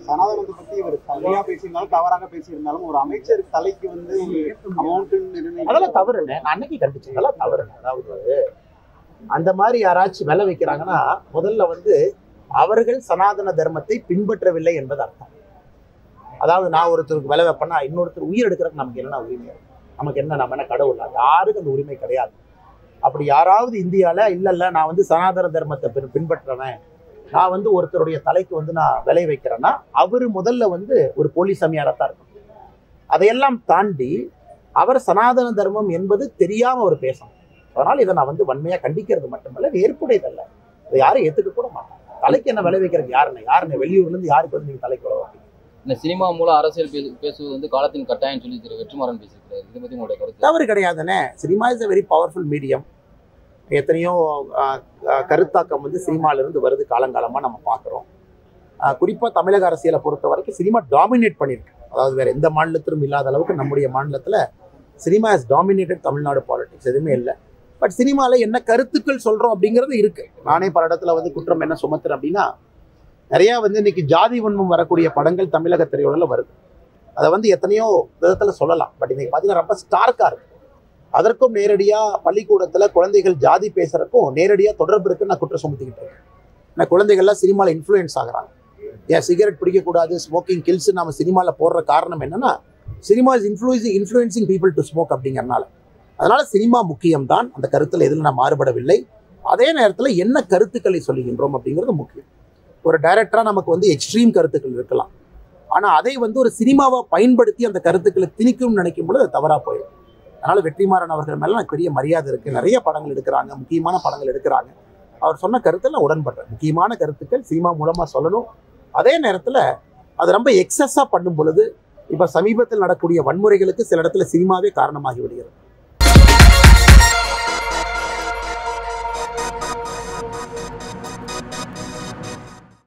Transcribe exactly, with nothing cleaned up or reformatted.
சனாதனத்தை பத்தி இவர் சரியா பேசியிருந்தாலும் தவறாக பேசியிருந்தாலும் ஒரு அமைச்சர் தலைக்கு வந்து அமௌண்ட் அதெல்லாம் தவறுங்க. நான் அன்னைக்கு கண்டிச்சேன், அதெல்லாம் தவறுங்க. அதாவது அந்த மாதிரி யாராச்சும் விலை வைக்கிறாங்கன்னா முதல்ல வந்து அவர்கள் சனாதன தர்மத்தை பின்பற்றவில்லை என்பது அர்த்தம். அதாவது நான் ஒருத்தருக்கு விலை வைப்பேன்னா இன்னொருத்தர் உயிர் எடுக்கிறதுக்கு நமக்கு என்னென்ன உரிமை, நமக்கு என்ன நம்ம என்ன கடவுள், யாருக்கு அந்த உரிமை கிடையாது. அப்படி யாராவது இந்தியாவில் இல்லை இல்லை நான் வந்து சனாதன தர்மத்தை பின் பின்பற்றுறேன், நான் வந்து ஒருத்தருடைய தலைக்கு வந்து நான் விலை வைக்கிறேன்னா அவர் முதல்ல வந்து ஒரு போலி சாமியாரத்தான் இருக்கும். அதையெல்லாம் தாண்டி அவர் சனாதன தர்மம் என்பது தெரியாமல் அவர் பேசணும். அதனால் இதை நான் வந்து வன்மையாக கண்டிக்கிறது மட்டுமல்ல, ஏற்புடையதல்ல. இதை யாரும் ஏற்றுக்க கூட மாட்டாங்க. தலைக்கு என்ன விலை வைக்கிறது யாருன்னு யாருன்னு வெளியூர்லேருந்து யாருக்கு வந்து நீங்கள் தலைக்கு விலை வைப்பீங்க? இந்த சினிமா மூலம் அரசியல் பேசு பேசுவது வந்து காலத்தின் கட்டாயம் சொல்லி திரு வெற்றிமாறன் பேசியிருக்காரு. இதை பற்றி உங்களுடைய கருத்து? தவறு கிடையாதுன்னு. Cinema is a very powerful medium. எத்தனையோ கருத்தாக்கம் வந்து சினிமாவிலிருந்து வருது காலங்காலமாக நம்ம பார்க்குறோம். குறிப்பாக தமிழக அரசியலை பொறுத்த வரைக்கும் சினிமா டாமினேட் பண்ணியிருக்கு. அதாவது வேறு எந்த மாநிலத்திலும் இல்லாத அளவுக்கு நம்முடைய மாநிலத்தில் cinema is dominated. Tamil Nadu politics எதுவுமே இல்லை. பட் சினிமாவில் என்ன கருத்துக்கள் சொல்கிறோம் அப்படிங்கிறது இருக்குது. நானே பல இடத்துல வந்து குற்றம் என்ன சுமத்துறேன் அப்படின்னா, நிறையா வந்து இன்னைக்கு ஜாதி வன்மம் வரக்கூடிய படங்கள் தமிழக திரையுலகில் வருது. அதை வந்து எத்தனையோ விதத்தில் சொல்லலாம். பட் இன்னைக்கு பார்த்தீங்கன்னா ரொம்ப ஸ்டார்க்காக இருக்குது. அதற்கும் நேரடியாக பள்ளிக்கூடத்தில் குழந்தைகள் ஜாதி பேசுகிறக்கும் நேரடியாக தொடர்பு இருக்குன்னு நான் குற்றம் சுமத்திக்கிட்டு இருக்கேன். ஏன்னா குழந்தைகள்லாம் சினிமாவில் இன்ஃப்ளூயன்ஸ் ஆகிறாங்க. ஏன் சிகரெட் பிடிக்கக்கூடாது, ஸ்மோக்கிங் கில்ஸ் நம்ம சினிமாவில் போடுற காரணம் என்னன்னா, cinema is influencing influencing people to smoke அப்படிங்கிறனால. அதனால் சினிமா முக்கியம்தான், அந்த கருத்தில் எதில் நான் மாறுபடவில்லை. அதே நேரத்தில் என்ன கருத்துக்களை சொல்லுகின்றோம் அப்படிங்கிறது முக்கியம். ஒரு டைரக்டராக நமக்கு வந்து எக்ஸ்ட்ரீம் கருத்துக்கள் இருக்கலாம், ஆனால் அதை வந்து ஒரு சினிமாவை பயன்படுத்தி அந்த கருத்துக்களை திணிக்கும்னு நினைக்கும் பொழுது அது தவறாக போயிடும். அதனால் வெற்றிமாறன் அவர்கள் மேலே எனக்கு பெரிய மரியாதை இருக்குது. நிறைய படங்கள் எடுக்கிறாங்க, முக்கியமான படங்கள் எடுக்கிறாங்க. அவர் சொன்ன கருத்தில் நான் உடன்படுறேன். முக்கியமான கருத்துக்கள் சினிமா மூலமாக சொல்லணும். அதே நேரத்தில் அது ரொம்ப எக்ஸஸாக பண்ணும் பொழுது இப்போ சமீபத்தில் நடக்கக்கூடிய வன்முறைகளுக்கு சில இடத்துல சினிமாவே காரணமாகி விடுகிறது.